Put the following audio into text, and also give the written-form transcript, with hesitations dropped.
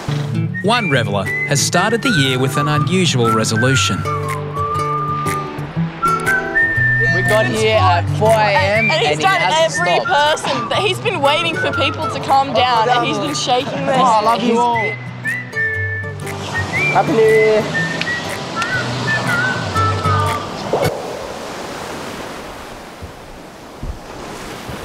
One reveller has started the year with an unusual resolution. We got here at 4 a.m. and he's done every person. He's been waiting for people to calm down and he's been shaking their I love you all. Happy New Year.